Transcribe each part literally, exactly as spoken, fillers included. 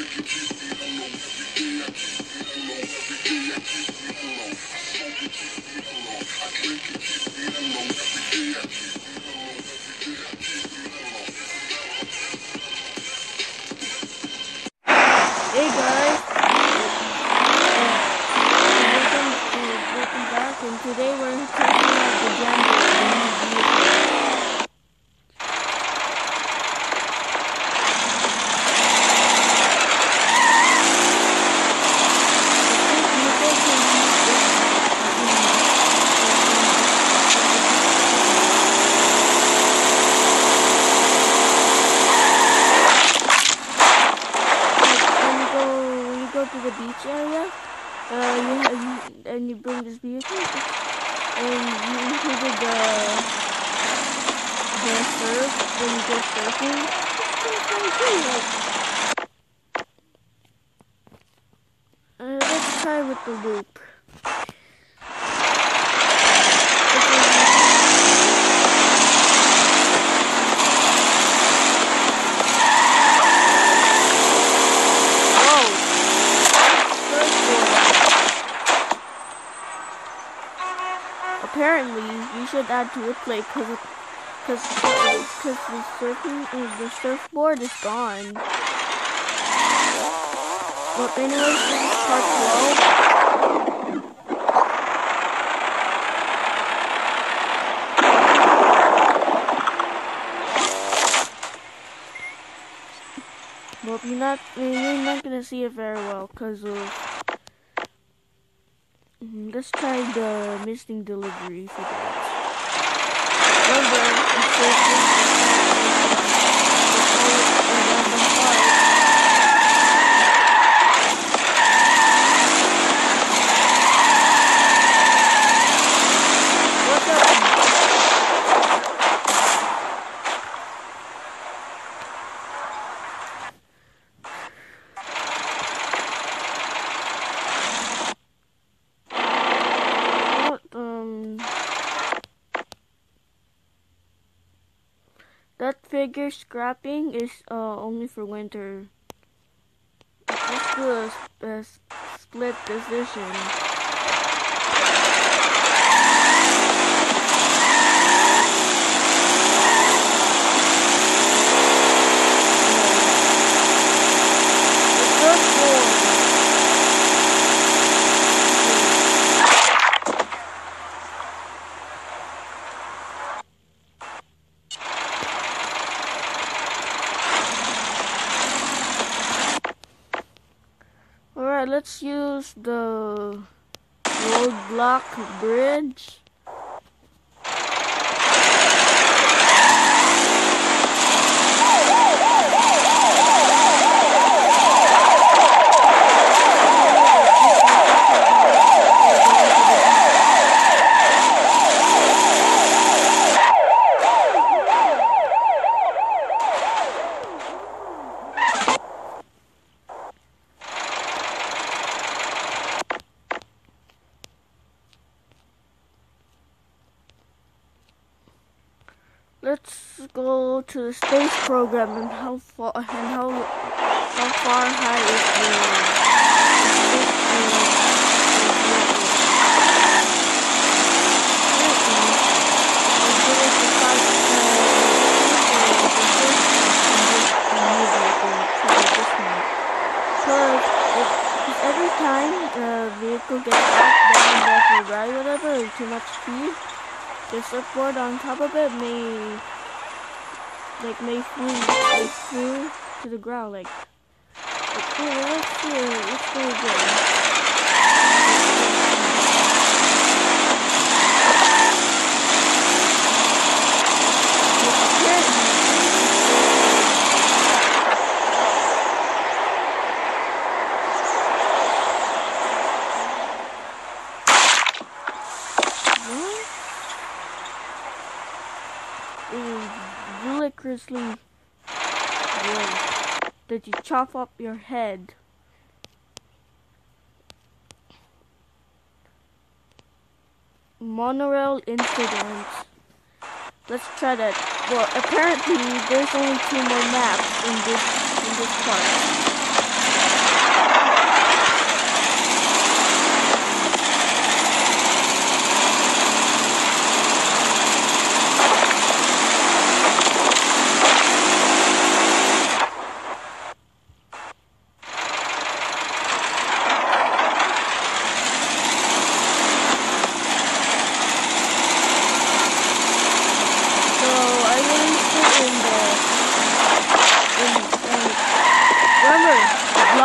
Hey guys, welcome, uh, welcome back, and today we're talking about the gender. To the beach area, uh, you, you and you bring this vehicle, and you included the the surf when you go surfing. Uh, let's try with the loop. Apparently, you should add to it plate because because because the surfing uh, the surfboard is gone. But anyways, this is part twelve. Well, you're not you're not gonna see it very well because of. Let's try the missing delivery for that. That figure scrapping is uh, only for winter. Let's do a, a split decision. Alright, let's use the roadblock bridge. Let's go to the space program and how far and how how far high is the because every time the vehicle gets up, down, left, or right, whatever, or too much speed, the surfboard on top of it may, like, may flew, may flew to the ground, like, like yeah, let's see, let's go again. Ludicrously good that you chop up your head. Monorail incident. Let's try that. Well, apparently there's only two more maps in this in this part.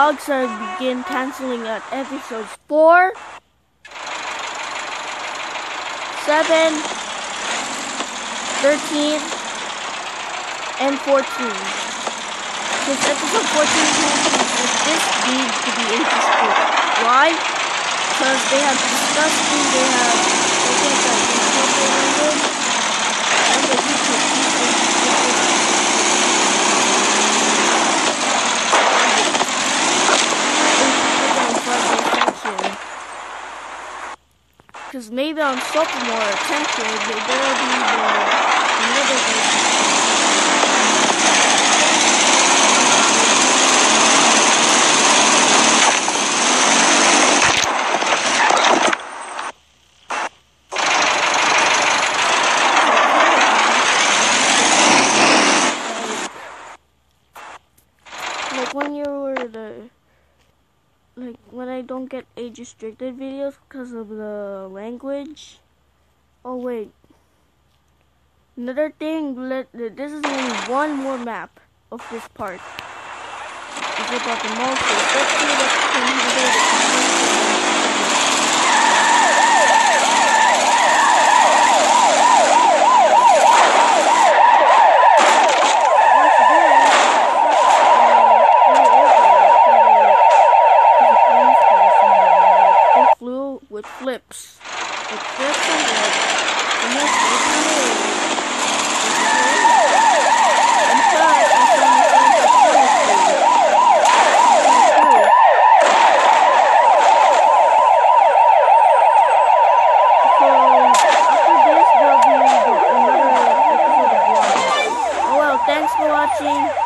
vlogs are begin canceling at episodes four, seven, thirteen, and fourteen. Because episode fourteen is this big to be interesting. Why? Because they have disgusting, they have things that incorporated, and the YouTube because maybe on Sophomore or tenth grade, there will be the another like when you were the like when I don't get age restricted videos because of the language. Oh wait, another thing, let this is only one more map of this part. It's about the monsters. Let's see what can handle with flips. With flips and flips. And this is and third, I'm going to find the So, after this, there'll be another episode of vlog. Oh well, thanks for watching.